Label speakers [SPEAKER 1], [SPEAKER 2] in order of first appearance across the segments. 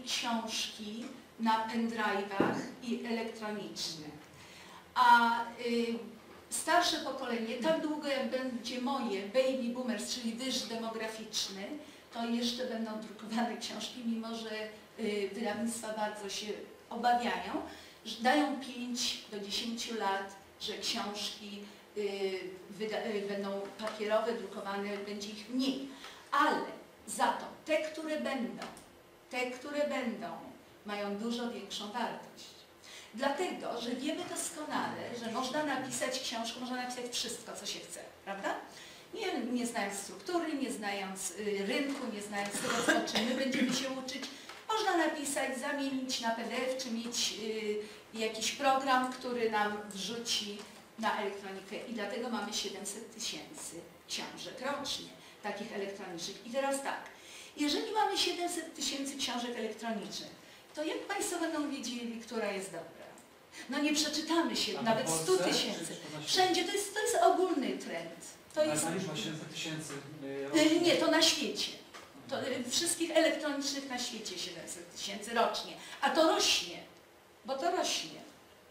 [SPEAKER 1] książki na pendrive'ach i elektronicznie. A starsze pokolenie, tak długo jak będzie moje baby boomers, czyli wyż demograficzny, to jeszcze będą drukowane książki, mimo że wydawnictwa bardzo się obawiają, że dają 5 do 10 lat, że książki będą papierowe, drukowane, będzie ich mniej. Ale za to te, które będą, mają dużo większą wartość. Dlatego, że wiemy doskonale, że można napisać książkę, można napisać wszystko, co się chce, prawda? Nie znając struktury, nie znając rynku, nie znając tego, o czym my będziemy się uczyć, można napisać, zamienić na PDF, czy mieć jakiś program, który nam wrzuci na elektronikę. I dlatego mamy 700 000 książek rocznie, takich elektronicznych. I teraz tak, jeżeli mamy 700 000 książek elektronicznych, to jak Państwo będą wiedzieli, która jest dobra? No nie przeczytamy się, nawet 100 000. Wszędzie, to jest ogólny trend. To jest...
[SPEAKER 2] Ale liczba 700 000
[SPEAKER 1] Nie, to na świecie. To, wszystkich elektronicznych na świecie 700 000 rocznie. A to rośnie, bo to rośnie.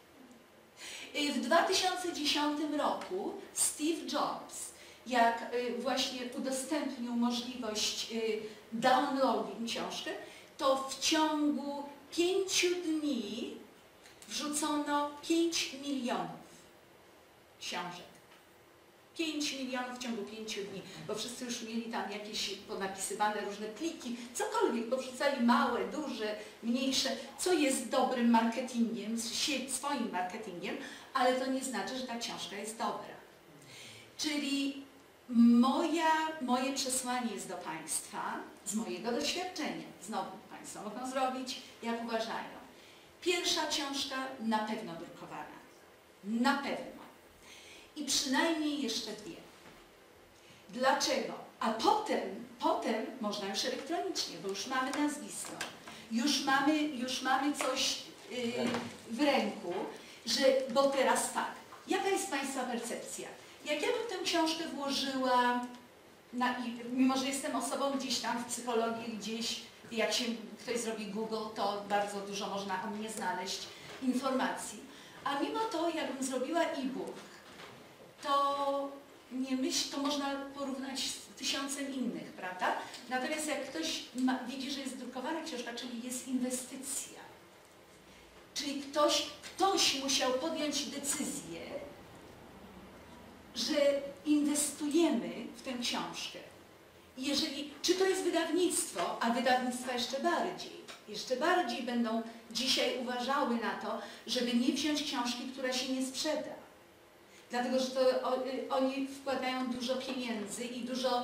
[SPEAKER 1] W 2010 roku Steve Jobs, jak właśnie udostępnił możliwość downloading książki, to w ciągu 5 dni wrzucono 5 milionów książek. 5 milionów w ciągu 5 dni, bo wszyscy już mieli tam jakieś ponapisywane różne pliki, cokolwiek, bo wrzucali małe, duże, mniejsze, co jest dobrym marketingiem, swoim marketingiem, ale to nie znaczy, że ta książka jest dobra. Czyli moje przesłanie jest do Państwa, z mojego doświadczenia, znowu Państwo mogą zrobić, jak uważają. Pierwsza książka na pewno drukowana, na pewno. I przynajmniej jeszcze 2. Dlaczego? A potem można już elektronicznie, bo już mamy nazwisko, już mamy coś w ręku, bo teraz tak, jaka jest Państwa percepcja? Jak ja bym tę książkę włożyła, mimo że jestem osobą gdzieś tam w psychologii, gdzieś, jak się ktoś zrobi Google, to bardzo dużo można o mnie znaleźć informacji. A mimo to, jakbym zrobiła e-book, to to można porównać z 1000 innych, prawda? Natomiast jak ktoś widzi, że jest drukowana książka, czyli jest inwestycja, czyli ktoś musiał podjąć decyzję, że inwestujemy w tę książkę. Czy to jest wydawnictwo, a wydawnictwa jeszcze bardziej będą dzisiaj uważały na to, żeby nie wziąć książki, która się nie sprzeda. Dlatego, że oni wkładają dużo pieniędzy i dużo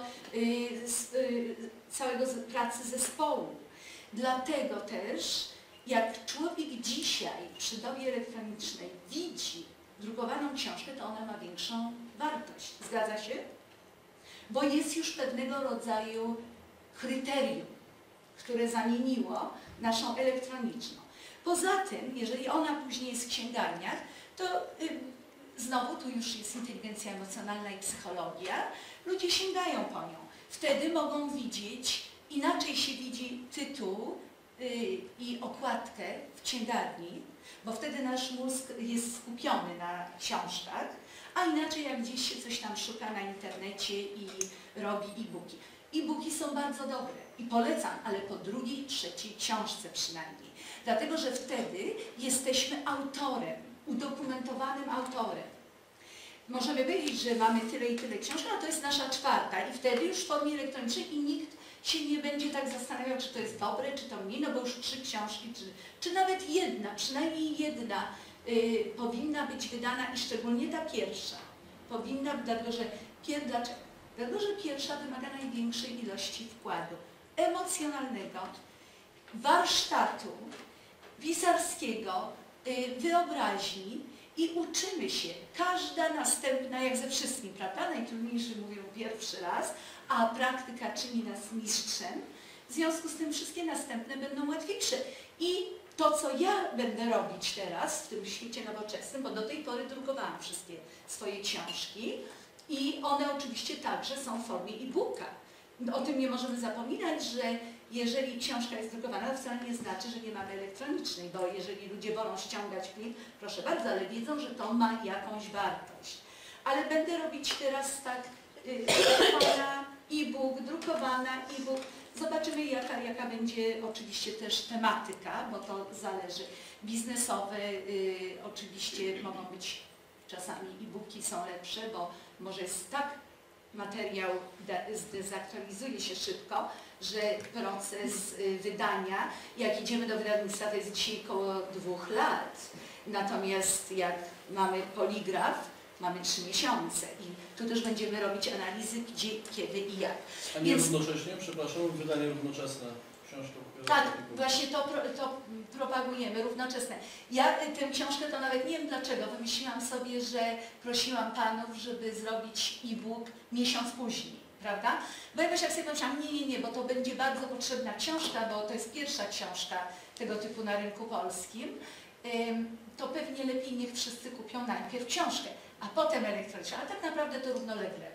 [SPEAKER 1] całego pracy zespołu. Dlatego też, jak człowiek dzisiaj przy dobie elektronicznej widzi drukowaną książkę, to ona ma większą wartość. Zgadza się? Bo jest już pewnego rodzaju kryterium, które zamieniło naszą elektroniczną. Poza tym, jeżeli ona później jest w księgarniach, to znowu tu już jest inteligencja emocjonalna i psychologia, ludzie sięgają po nią. Wtedy mogą widzieć, inaczej się widzi tytuł i okładkę w księgarni, bo wtedy nasz mózg jest skupiony na książkach, a inaczej jak gdzieś się coś tam szuka na internecie i robi e-booki. E-booki są bardzo dobre i polecam, ale po 2., 3. książce przynajmniej. Dlatego, że wtedy jesteśmy autorem, udokumentowanym autorem. Możemy powiedzieć, że mamy tyle i tyle książek, a to jest nasza 4. i wtedy już w formie elektronicznej i nikt się nie będzie tak zastanawiał, czy to jest dobre, czy to mniej, no bo już 3 książki, czy nawet jedna, przynajmniej jedna powinna być wydana i szczególnie ta pierwsza. Powinna, dlatego że pierwsza wymaga największej ilości wkładu emocjonalnego, warsztatu, pisarskiego, wyobraźni i uczymy się. Każda następna, jak ze wszystkim, prawda? Najtrudniejszy mówią pierwszy raz, a praktyka czyni nas mistrzem. W związku z tym wszystkie następne będą łatwiejsze. I to, co ja będę robić teraz w tym świecie nowoczesnym, bo do tej pory drukowałam wszystkie swoje książki i one oczywiście także są w formie e-booka. O tym nie możemy zapominać, że jeżeli książka jest drukowana, to wcale nie znaczy, że nie mamy elektronicznej, bo jeżeli ludzie wolą ściągać plik, proszę bardzo, ale wiedzą, że to ma jakąś wartość. Ale będę robić teraz tak, drukowana, e-book, drukowana, e-book. Zobaczymy, jaka będzie oczywiście też tematyka, bo to zależy. Biznesowe oczywiście mogą być, czasami e-booki są lepsze, bo może jest tak materiał zdezaktualizuje się szybko, że proces wydania, jak idziemy do wydawnictwa, to jest dzisiaj około 2 lat. Natomiast jak mamy poligraf, mamy 3 miesiące i tu też będziemy robić analizy, gdzie, kiedy i jak.
[SPEAKER 3] A nie równocześnie, przepraszam, wydanie równoczesne książki?
[SPEAKER 1] Tak, właśnie to propagujemy, równoczesne. Ja tę książkę to nawet nie wiem dlaczego, wymyśliłam sobie, że prosiłam panów, żeby zrobić e-book miesiąc później, prawda? Bo jakoś jak sobie pomyślałam, nie, bo to będzie bardzo potrzebna książka, bo to jest pierwsza książka tego typu na rynku polskim, to pewnie lepiej niech wszyscy kupią najpierw książkę, a potem elektroniczną, ale tak naprawdę to równolegle